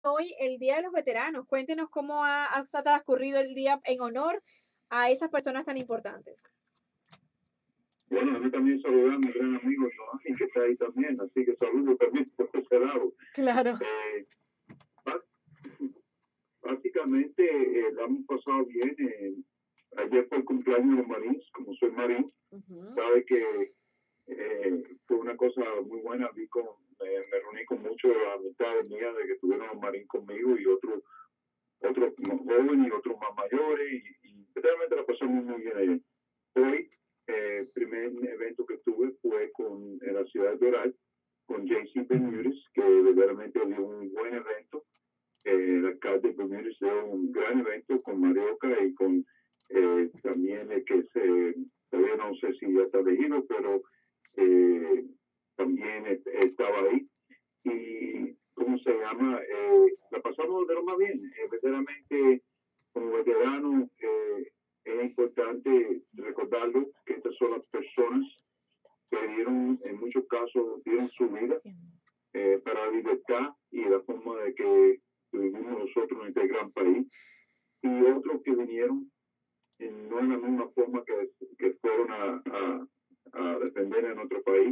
hoy el Día de los Veteranos. Cuéntenos cómo ha transcurrido el día en honor a esas personas tan importantes. Bueno, a mí también saludar a mi gran amigo Joan, que está ahí también, así que saludo también por ese lado. Claro. Eh, Básicamente la hemos pasado bien. Ayer fue el cumpleaños de los Marines, como soy marín, sabe que fue una cosa muy buena. Me reuní con muchos de las amistades mías de que tuvieron los Marines conmigo y otros más jóvenes y otros más mayores y realmente la pasamos muy bien ayer. Hoy, el primer evento que tuve fue en la ciudad de Doral con JC Bermúdez, que verdaderamente dio un buen evento. El alcalde Bermúdez dio un gran evento con Marioca y con también todavía no sé si ya está elegido, pero también estaba ahí. Y, ¿cómo se llama? La pasamos de lo más bien. Verdaderamente, como veterano, es importante recordarlo que estas son las personas que dieron, en muchos casos, dieron su vida para la libertad y la forma de que vivimos nosotros en este gran país. Y otros que vinieron no en la misma forma que fueron a defender en otro país,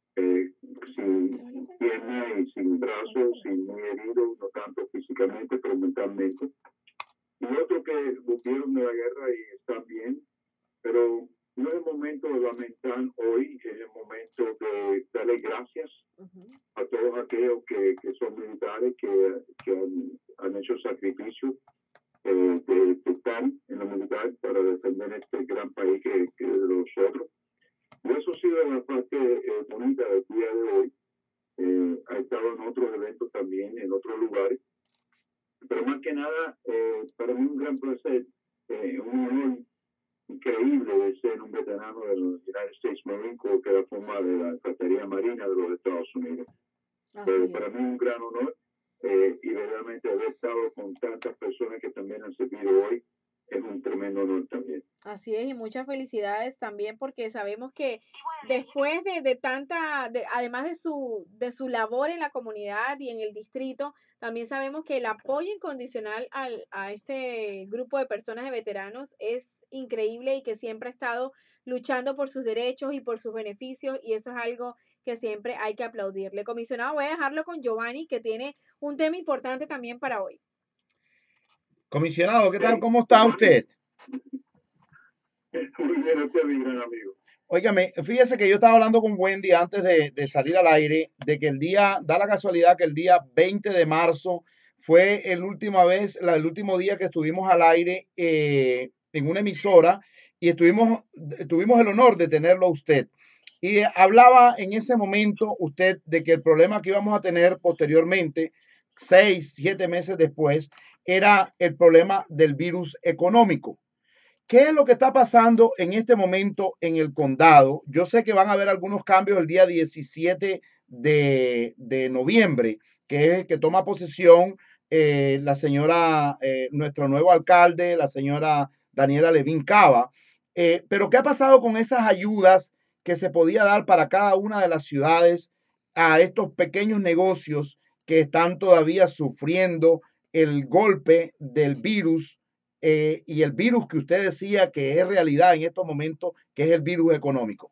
sin piernas y sin brazos, sin muy heridos, no tanto físicamente, pero mentalmente. Y otros que volvieron de la guerra y están bien, pero no es el momento de lamentar hoy, es el momento de darle gracias a todos aquellos que son militares, que han hecho sacrificios de estar en la militar para defender este gran país que es de nosotros. Y eso ha sido la parte bonita del día de hoy. Ha estado en otros eventos también, en otros lugares. Pero más que nada, para mí un gran placer, un honor increíble de ser un veterano de los United States Marine Corps, que la forma de la Infantería Marina de los Estados Unidos. Para mí un gran honor y verdaderamente haber estado con tantas personas que también han servido hoy es un tremendo honor también. Así es, y muchas felicidades también porque sabemos que después de tanta, además de su labor en la comunidad y en el distrito, también sabemos que el apoyo incondicional a este grupo de personas de veteranos es increíble y que siempre ha estado luchando por sus derechos y por sus beneficios y eso es algo que siempre hay que aplaudirle. Comisionado, voy a dejarlo con Giovanni que tiene un tema importante también para hoy. Comisionado, ¿qué tal? ¿Cómo está usted? Muy bien, usted, mi gran amigo. Óigame, fíjese que yo estaba hablando con Wendy antes de salir al aire, de que da la casualidad que el día 20 de marzo fue el último día que estuvimos al aire en una emisora y tuvimos el honor de tenerlo a usted. Y hablaba en ese momento usted de que el problema que íbamos a tener posteriormente, 6, 7 meses después, era el problema del virus económico. ¿Qué es lo que está pasando en este momento en el condado? Yo sé que van a haber algunos cambios el día 17 de noviembre, que es que toma posesión nuestro nuevo alcalde, la señora Daniela Levin Cava. Pero ¿qué ha pasado con esas ayudas que se podía dar para cada una de las ciudades a estos pequeños negocios que están todavía sufriendo el golpe del virus? Y el virus que usted decía que es realidad en estos momentos, que es el virus económico?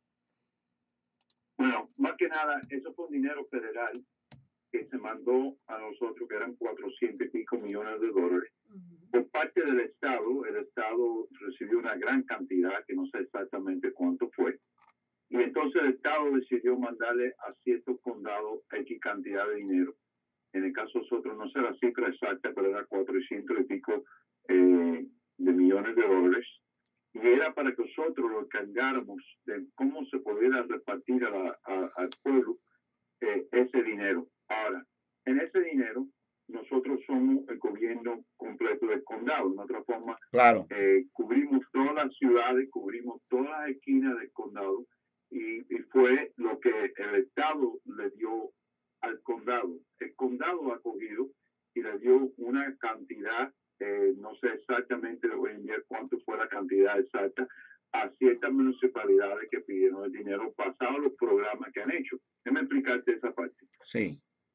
Bueno, más que nada, eso fue un dinero federal que se mandó a nosotros, que eran 400 y pico millones de dólares. Por parte del Estado, el Estado recibió una gran cantidad, que no sé exactamente cuánto fue. Y entonces el Estado decidió mandarle a ciertos condados X cantidad de dinero. En el caso de nosotros, no sé la cifra exacta, pero era 400 y pico de millones de dólares. Y era para que nosotros lo encargáramos de cómo se pudiera repartir al pueblo ese dinero. Ahora, en ese dinero, nosotros somos el gobierno completo del condado. En otra forma, claro, cubrimos todas las ciudades, cubrimos todas las esquinas del condado y fue lo que el Estado le dio al condado. El condado ha cogido y le dio una cantidad, no sé exactamente, le voy a enviar cuánto fue la cantidad exacta, a ciertas municipalidades que pidieron el dinero basado en los programas que han hecho. Déjame explicarte esa parte. Sí.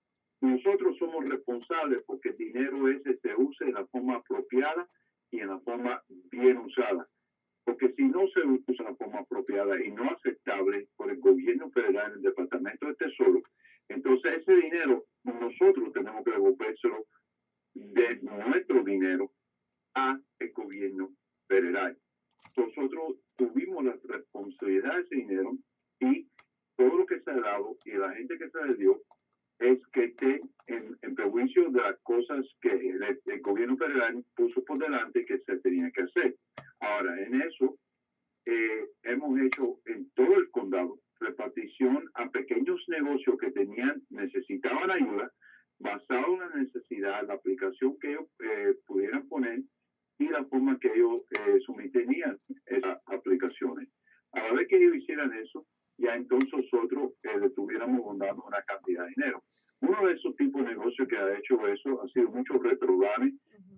nosotros somos responsables porque el dinero ese se use en la forma apropiada y en la forma bien usada. Porque si no se usa en la forma apropiada y no aceptable por el gobierno federal en el Departamento de Tesoro, entonces ese dinero nosotros tenemos que devolvérselo de nuestro dinero a el gobierno federal. Nosotros tuvimos la responsabilidad de ese dinero y todo lo que se ha dado y la gente que se le dio es que esté en prejuicio de las cosas que el gobierno federal puso por delante que se tenía que hacer. Ahora, en eso hemos hecho en todo el condado repartición a pequeños negocios que necesitaban ayuda basado en la necesidad, la aplicación que ellos pudieran poner y la forma que ellos sometían esas aplicaciones. A la vez que ellos hicieran eso, ya entonces nosotros le estuviéramos dando una cantidad de dinero. Uno de esos tipos de negocios que ha hecho eso ha sido muchos restaurantes,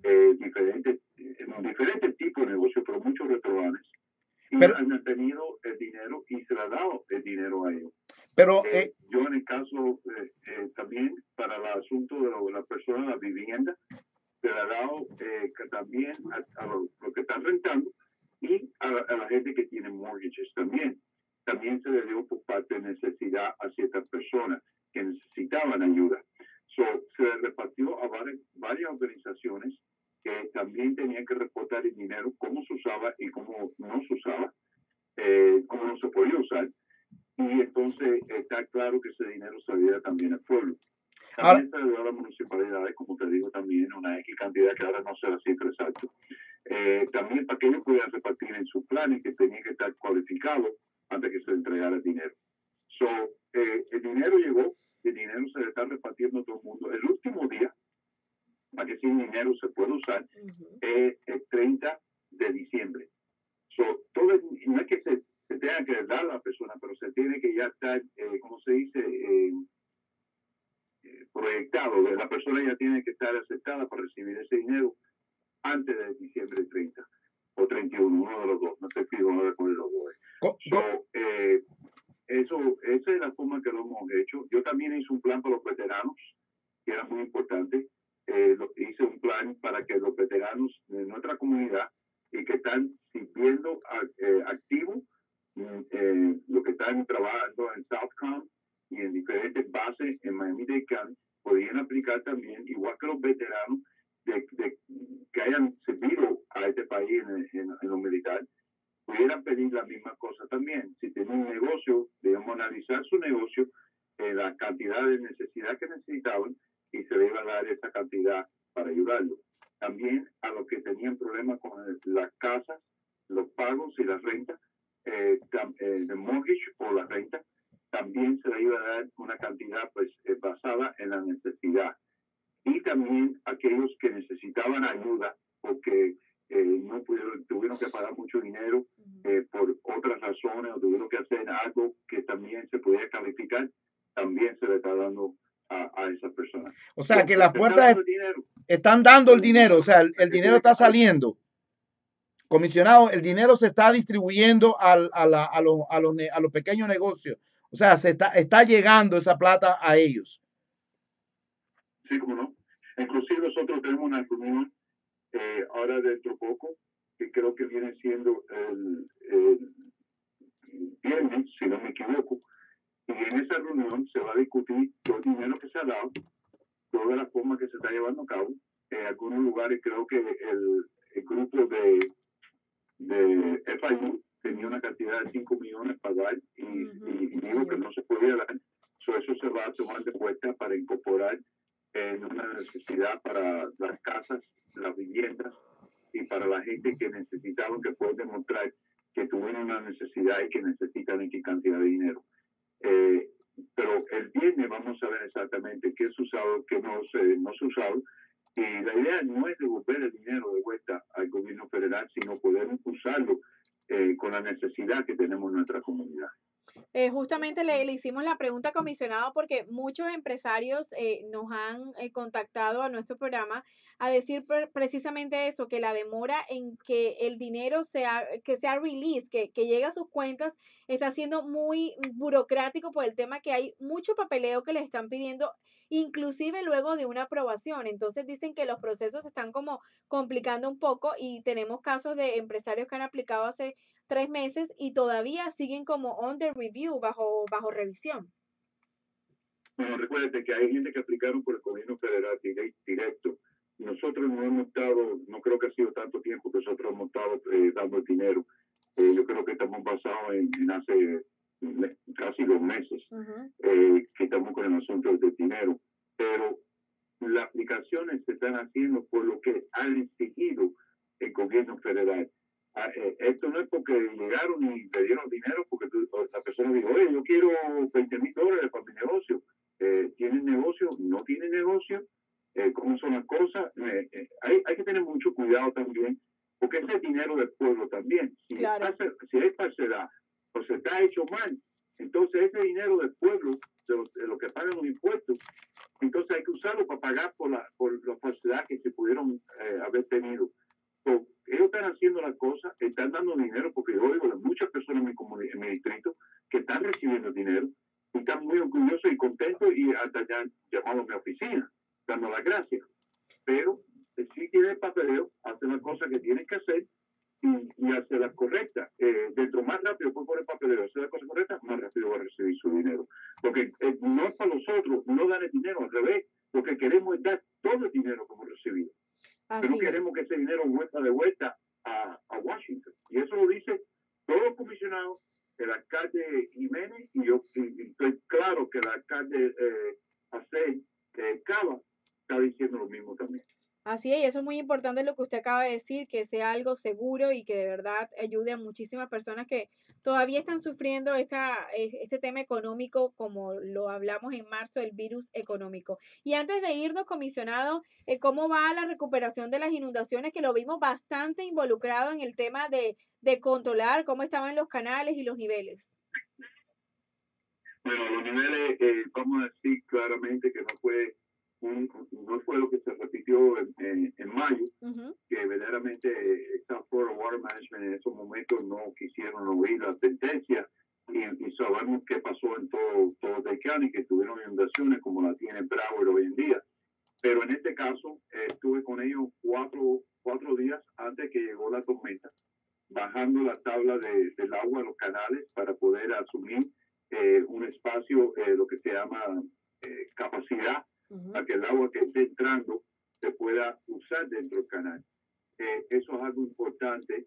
diferentes tipos de negocios, pero muchos restaurantes. Y han tenido el dinero y se le ha dado el dinero a ellos. Pero yo en el caso también para el asunto de la persona, la vivienda, se le ha dado también a los que están rentando y a la gente que tiene mortgages también. También se le dio por parte de necesidad a ciertas personas que necesitaban ayuda. Se le repartió a varias organizaciones que también tenían que reportar el dinero, cómo se usaba y cómo no se usaba, cómo no se podía usar. Y entonces está claro que ese dinero salía también al pueblo. También se le dio a las municipalidades, como te digo, también una X cantidad que ahora no sé la cifra exacta. También para que ellos pudieran repartir en sus planes que tenían que estar cualificados antes que se le entregara el dinero. El dinero llegó, el dinero se le está repartiendo a todo el mundo. El último día, para que ese dinero se pueda usar, es el 30 de diciembre. No es que se tenga que dar a la persona, pero se tiene que ya estar, ¿cómo se dice? Proyectado. La persona ya tiene que estar aceptada para recibir ese dinero antes de diciembre 30 o 31, uno de los dos. No te pido ahora con los dos. Esa es la forma que lo hemos hecho. Yo también hice un plan para los veteranos, que era muy importante. Hice un plan para que los veteranos de nuestra comunidad y que están sirviendo activos, los que están trabajando en Southcom y en diferentes bases en Miami-Dade County, podían aplicar también, igual que los veteranos que hayan servido a este país en lo militar, pudieran pedir la misma cosa también. Si tienen un negocio, debemos analizar su negocio, la cantidad de necesidad que necesitaban y se le iba a dar esa cantidad para ayudarlos. También a los que tenían problemas con las casas, los pagos y las rentas, de mortgage o la renta, también se le iba a dar una cantidad pues basada en la necesidad. Y también aquellos que necesitaban ayuda porque no tuvieron que pagar mucho dinero por otras razones o tuvieron que hacer algo que también se podía calificar, también se le está dando a esas personas. O sea, que las puertas están dando el dinero, o sea, el dinero está saliendo. Comisionado, el dinero se está distribuyendo a los pequeños negocios. O sea, está llegando esa plata a ellos. Sí, como no. Inclusive nosotros tenemos una reunión ahora dentro poco, que creo que viene siendo el viernes, si no me equivoco, y en esa reunión se va a discutir todo el dinero que se ha dado, toda la forma que se está llevando a cabo. En algunos lugares creo que el grupo de FIU tenía una cantidad de 5 millones para dar y dijo que no se podía dar. Eso se va a tomar de vuelta para incorporar en una necesidad para las casas, las viviendas y para la gente que necesitaban, que pueden demostrar que tuvieron una necesidad y que necesitan X cantidad de dinero. Pero el viernes vamos a ver exactamente qué se ha usado, qué no se ha usado. Y la idea no es devolver el dinero de vuelta al gobierno federal, sino poder usarlo con la necesidad que tenemos en nuestra comunidad. Justamente le hicimos la pregunta al comisionado porque muchos empresarios nos han contactado a nuestro programa a decir precisamente eso, que la demora en que el dinero sea release, que llegue a sus cuentas, está siendo muy burocrático por el tema que hay mucho papeleo que les están pidiendo, inclusive luego de una aprobación. Entonces dicen que los procesos se están como complicando un poco y tenemos casos de empresarios que han aplicado hace 3 meses y todavía siguen como under review, bajo revisión. Bueno, recuérdate que hay gente que aplicaron por el gobierno federal directo. Nosotros no hemos estado, no creo que ha sido tanto tiempo que nosotros hemos estado dando el dinero. Yo creo que estamos basados en hace casi 2 meses que estamos con el asunto del dinero. Pero las aplicaciones se están haciendo por lo que han exigido el gobierno federal. Esto no es porque llegaron y le dieron dinero, porque la persona dijo, oye, yo quiero $20,000 para mi negocio. ¿Tienen negocio? ¿No tienen negocio? ¿Cómo son las cosas? Hay que tener mucho cuidado también, porque ese es dinero del pueblo también. Claro. Si hay falsedad o se está hecho mal, entonces ese dinero del pueblo, de lo que pagan los impuestos, entonces hay que usarlo para pagar por la falsedad que se pudieron haber tenido. So, ellos están haciendo las cosas, están dando dinero, porque yo oigo de muchas personas en mi distrito que están recibiendo dinero y están muy orgullosos y contentos y hasta ya han llamado a mi oficina dando las gracias. Pero si tiene el papeleo, hace las cosas que tienen que hacer y hacer las correctas. Dentro más rápido fue por el papeleo, hacer las cosas correctas, más rápido va a recibir su dinero. Porque no es para nosotros, no dar el dinero, al revés. Lo que queremos es dar todo el dinero como recibido. Pero queremos que ese dinero vuelva de vuelta a Washington. Y eso lo dice todos los comisionados, el alcalde Jiménez, y yo estoy claro que el alcalde Cava está diciendo lo mismo también. Así es, y eso es muy importante lo que usted acaba de decir, que sea algo seguro y que de verdad ayude a muchísimas personas que todavía están sufriendo este tema económico, como lo hablamos en marzo, el virus económico. Y antes de irnos, comisionado, ¿cómo va la recuperación de las inundaciones? Que lo vimos bastante involucrado en el tema de controlar cómo estaban los canales y los niveles. Bueno, los niveles, vamos a decir claramente que no fue lo que se repitió en mayo, que verdaderamente esta Florida Water Management en esos momentos no quisieron oír la sentencia y sabemos qué pasó en todo Dade County, que tuvieron inundaciones como la tiene Broward hoy en día. Pero en este caso estuve con ellos cuatro días antes que llegó la tormenta, bajando la tabla del agua en los canales para poder asumir un espacio, lo que se llama capacidad, para que el agua que esté entrando se pueda usar dentro del canal. Eso es algo importante,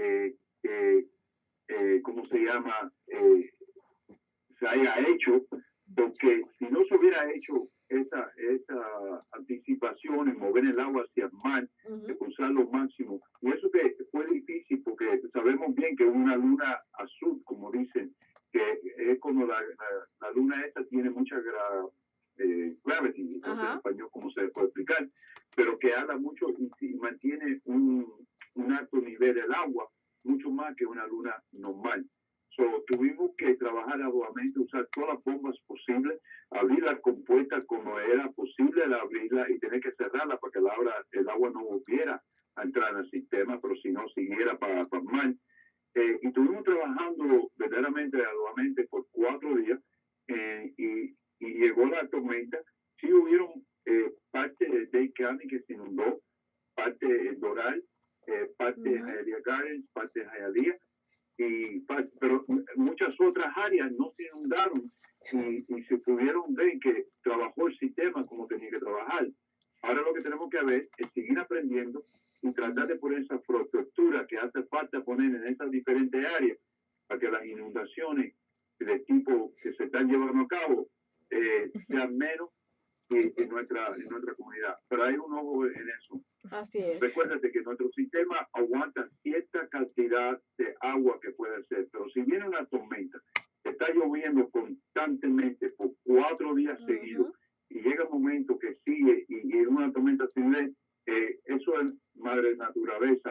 ¿cómo se llama? Se haya hecho, porque si no se hubiera hecho esa anticipación en mover el agua hacia el mar, de usar lo máximo, y eso que fue difícil porque sabemos bien que una luna azul, como dicen, que es como la luna esta tiene mucha gravity, no sé en español cómo se puede explicar, pero que habla mucho y mantiene un alto nivel del agua, mucho más que una luna normal. So, tuvimos que trabajar arduamente, usar todas las bombas posibles, abrir las compuertas como era posible abrirla y tener que cerrarla para que el agua no volviera a entrar en el sistema, pero si no siguiera para el mar. Y estuvimos trabajando verdaderamente arduamente por 4 días y llegó la tormenta. Sí hubieron parte de Dade County que se inundó, parte de Doral, parte de Hialeah Gardens, parte de Hialeah, pero muchas otras áreas no se inundaron y se pudieron ver que trabajó el sistema como tenía que trabajar. Ahora lo que tenemos que ver es seguir aprendiendo y tratar de poner esa infraestructura que hace falta poner en esas diferentes áreas para que las inundaciones de tipo que se están llevando a cabo sean menos en nuestra comunidad. Pero hay un ojo en eso. Así es. Recuérdate que nuestro sistema aguanta cierta cantidad de agua que puede ser, pero si viene una tormenta, está lloviendo constantemente por 4 días seguidos y llega un momento que sigue y una tormenta civil, eso es madre naturaleza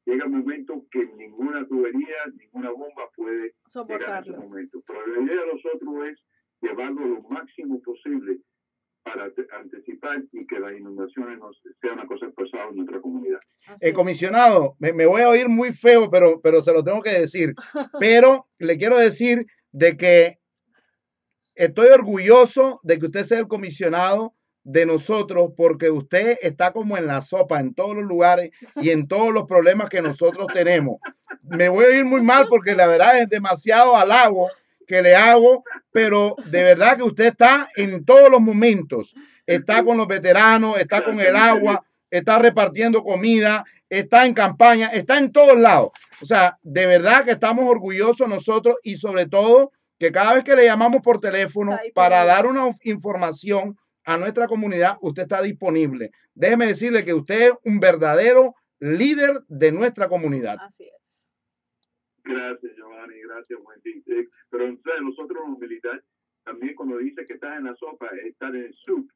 llega un momento que ninguna tubería, ninguna bomba puede llegar a ese Soportarlo. momento. Pero la idea de nosotros es llevarlo lo máximo posible para anticipar y que las inundaciones no sean una cosa pesada en nuestra comunidad. Así es. Comisionado, me voy a oír muy feo, pero se lo tengo que decir. Pero le quiero decir de que estoy orgulloso de que usted sea el comisionado de nosotros porque usted está como en la sopa en todos los lugares y en todos los problemas que nosotros tenemos. Me voy a ir muy mal porque la verdad es demasiado halago que le hago, pero de verdad que usted está en todos los momentos. Está con los veteranos, está con el agua, está repartiendo comida, está en campaña, está en todos lados. O sea, de verdad que estamos orgullosos nosotros y sobre todo que cada vez que le llamamos por teléfono para dar una información a nuestra comunidad, usted está disponible. Déjeme decirle que usted es un verdadero líder de nuestra comunidad. Así es. Gracias, Giovanni, gracias, Wendy. Pero entonces, nosotros los militares, también cuando dice que estás en la sopa, estás en el soup.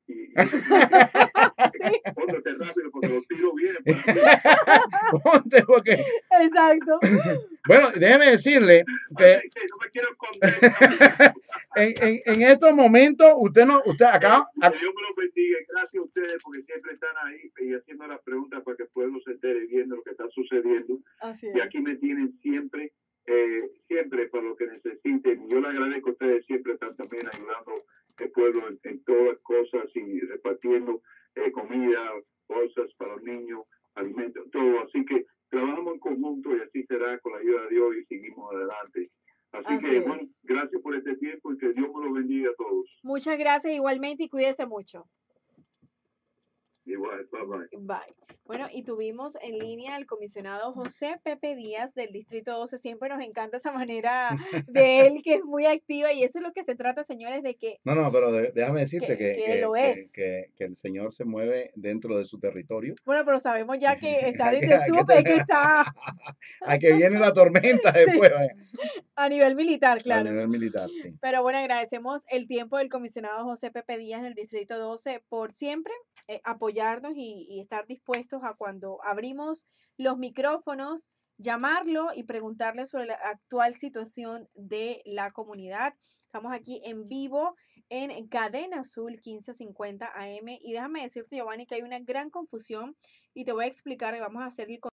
Póntate rápido porque los tiros vienen. Ponte porque... Exacto. Bueno, déjeme decirle que no me quiero esconder. en estos momentos usted acá. Que Dios me los bendiga. Gracias a ustedes porque siempre están ahí y haciendo las preguntas para que el pueblo se entere viendo lo que está sucediendo. Así Y es. aquí me tienen siempre para lo que necesiten. Yo le agradezco a ustedes siempre están también ayudando al pueblo en todas las cosas y repartiendo comida, bolsas para los niños, alimentos, todo. Así que trabajamos en conjunto y así será con la ayuda de Dios y seguimos adelante. Así que, es. bueno, gracias por este tiempo y que Dios me los bendiga a todos. Muchas gracias igualmente y cuídese mucho. Igual, bye bye. Bye. Bueno, y tuvimos en línea al comisionado José Pepe Díaz del Distrito 12. Siempre nos encanta esa manera de él, que es muy activa, y eso es lo que se trata, señores, de que... No, pero déjame decirte que lo es. que el Señor se mueve dentro de su territorio. Bueno, pero sabemos ya que está desde supe que está... A que viene la tormenta después. A nivel militar, claro. A nivel militar, sí. Pero bueno, agradecemos el tiempo del comisionado José Pepe Díaz del Distrito 12 por siempre apoyarnos y estar dispuestos a cuando abrimos los micrófonos, llamarlo y preguntarle sobre la actual situación de la comunidad. Estamos aquí en vivo en Cadena Azul 1550 AM y déjame decirte, Giovanni, que hay una gran confusión y te voy a explicar y vamos a hacer el